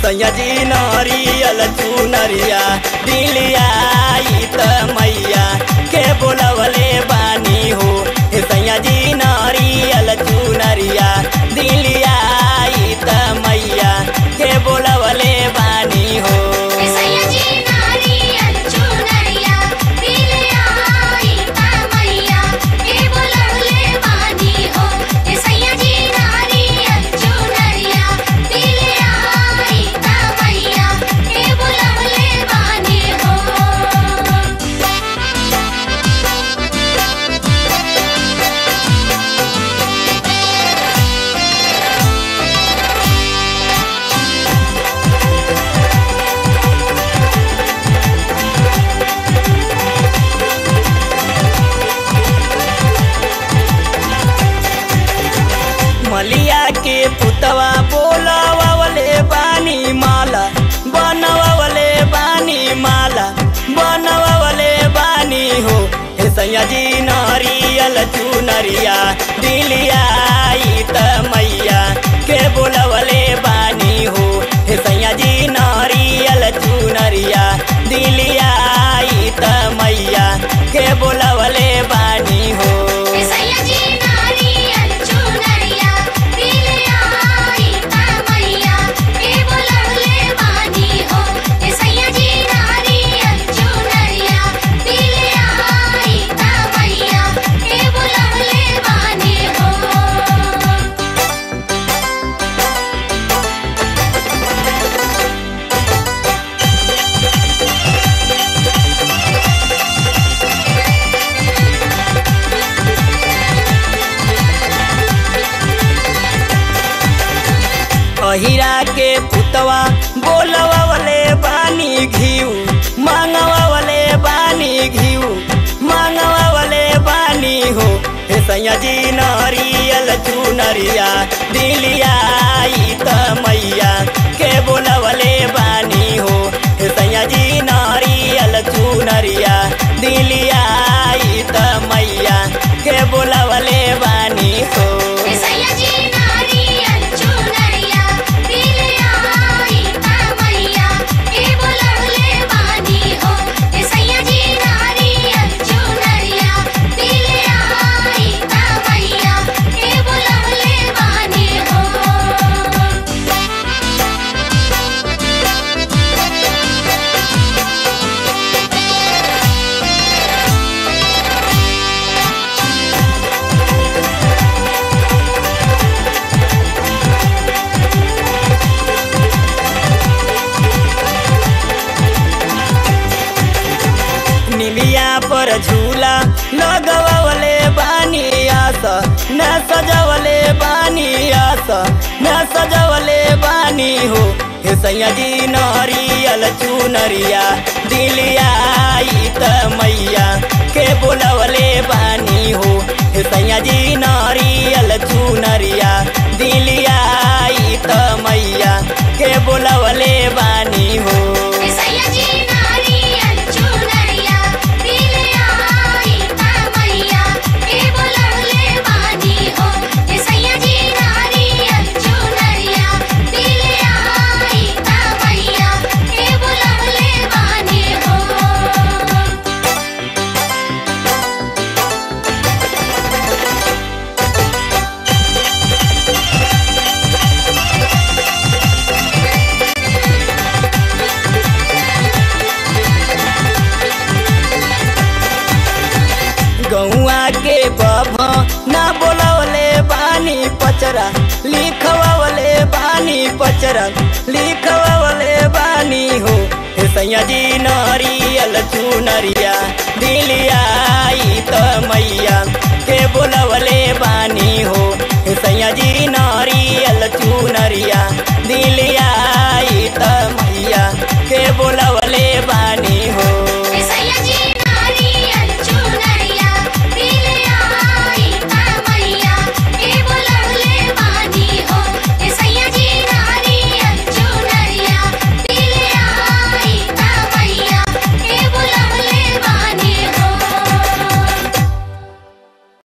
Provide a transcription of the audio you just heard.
सैया जी नारियल चुनरिया दिलिया त मैया के बोलवले बानी हो। सैया जी नारियल चुनरिया दिलिया त मैया के बोलवले बानी हो। मलिया के पुतवा बोलवले बानी माला बनवले बानी माला बनवले बानी हो। सैया जी नारियल चुनरिया दिलिया त मैया के बोलवले बानी हो। सैया जी नारियल चुनरिया दिलिया त मैया के बोलवले बानी हो। हीरा के पुतवा बोलवले बानी घिउ मांगवले बानी घिउ मांगवले बानी हो। सैया जी नारियल चुनरिया दिलिया त मैया के बोलवले बानी हो। सैया जी नारियल चुनरिया दिलिया त मैया के बोलवले बानी हो। निमिया पर झूला लगवले बानी आस न सजवले बानी आस न सजवले बानी हो। सैया जी नारियल चुनरिया दिलिया त मैया के बोलवले बानी हो। सैया जी नारियल चुनरिया दिलिया त मैया के बोलवले बानी हो। गौआ के बभा ना बोलवले बानी पचरा लिखवले बानी पचरा लिखवले बानी हो। सैया जी नारियल चुनरिया दिलिया त मैया के बोलवले बानी हो।